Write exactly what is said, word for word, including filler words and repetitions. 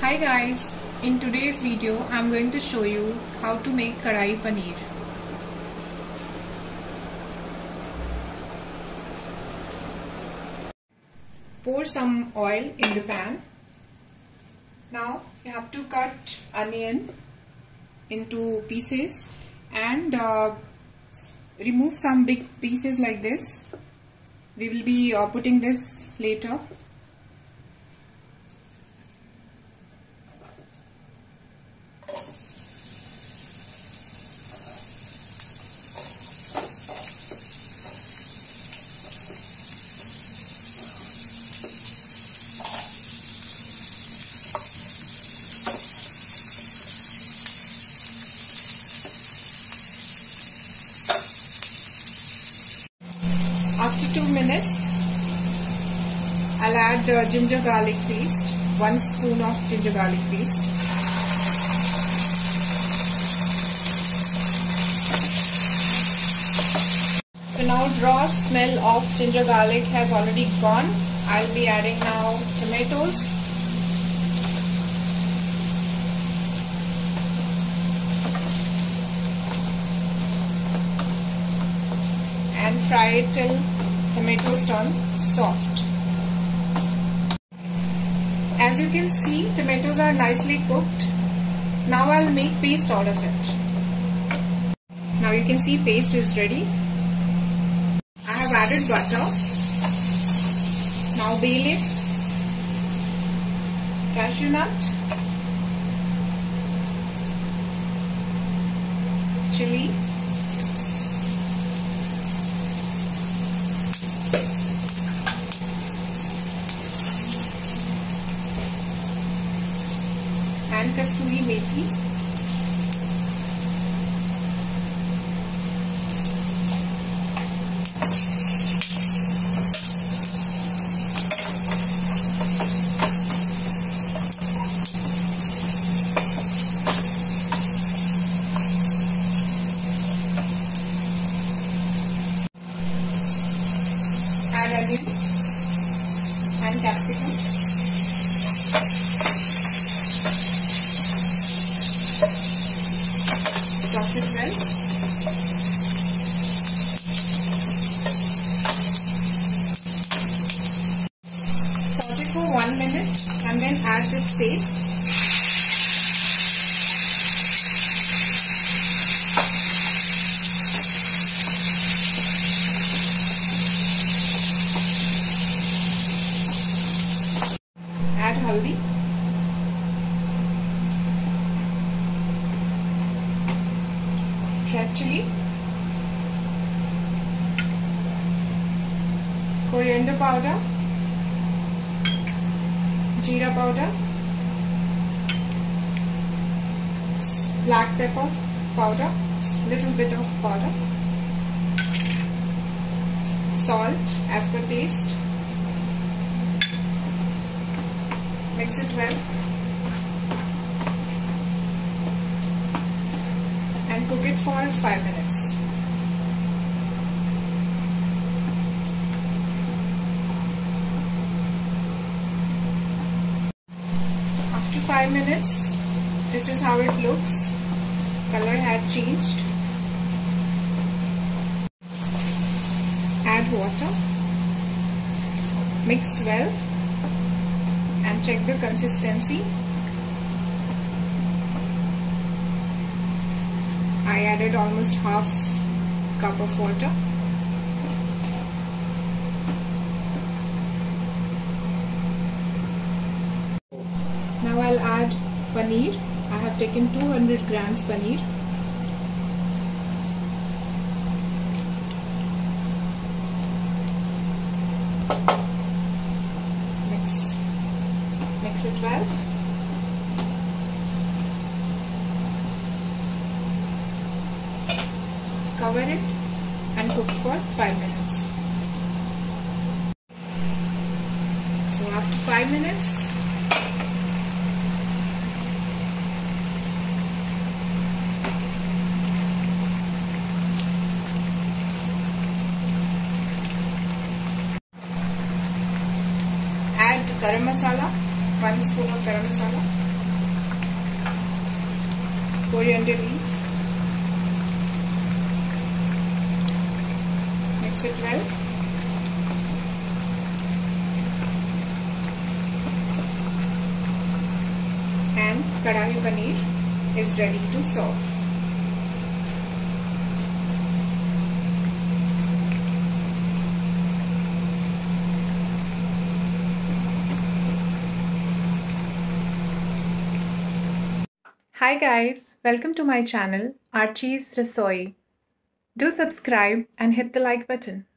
Hi guys, in today's video I am going to show you how to make Kadai Paneer. Pour some oil in the pan. Now you have to cut onion into pieces and uh, remove some big pieces like this. We will be uh, putting this later. After two minutes, I'll add uh, ginger garlic paste, one spoon of ginger garlic paste. So now raw smell of ginger garlic has already gone. I'll be adding now tomatoes. And fry it till tomatoes turn soft. As you can see, tomatoes are nicely cooked. Now I'll make paste out of it. Now you can see paste is ready. I have added butter. Now bay leaf, cashew nut, chilli, and Kasuri methi. Add onion and capsicum. Toss it well. Saute for one minute and then add this paste. Add haldi. Red chilli, coriander powder, jeera powder, black pepper powder, little bit of powder, salt as per taste. Mix it well and cook it for five minutes. After five minutes, this is how it looks. Color had changed. Add water. Mix well and check the consistency. I added almost half cup of water. Now I'll add paneer. I have taken two hundred grams paneer. Mix, mix it well. Cover it and cook for five minutes. So after five minutes, add garam masala, one spoon of garam masala. coriander leaves. Mix it well. And kadai paneer is ready to serve. Hi guys, welcome to my channel Archie's Rasoi. Do subscribe and hit the like button.